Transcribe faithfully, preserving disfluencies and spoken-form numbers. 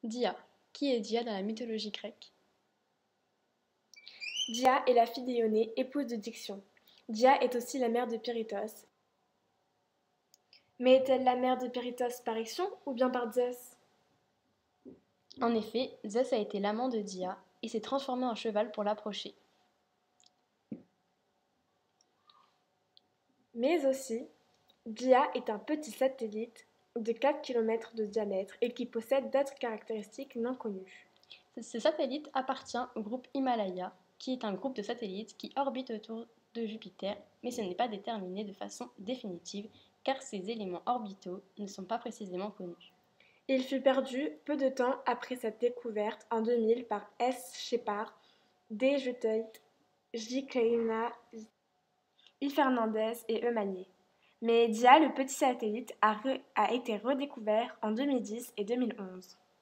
Dia. Qui est Dia dans la mythologie grecque? Dia est la fille d'Ionnée, épouse de Diction. Dia est aussi la mère de Pirithos. Mais est-elle la mère de Pirithos par Ixion ou bien par Zeus? En effet, Zeus a été l'amant de Dia et s'est transformé en cheval pour l'approcher. Mais aussi, Dia est un petit satellite de quatre kilomètres de diamètre et qui possède d'autres caractéristiques non connues. Ce satellite appartient au groupe Himalaya, qui est un groupe de satellites qui orbite autour de Jupiter, mais ce n'est pas déterminé de façon définitive car ces éléments orbitaux ne sont pas précisément connus. Il fut perdu peu de temps après sa découverte en deux mille par S. Shepard, D. Juteit, J. Kleina, I. Fernandez et E. Magnier. Mais Dia, le petit satellite, a, re- a été redécouvert en deux mille dix et deux mille onze.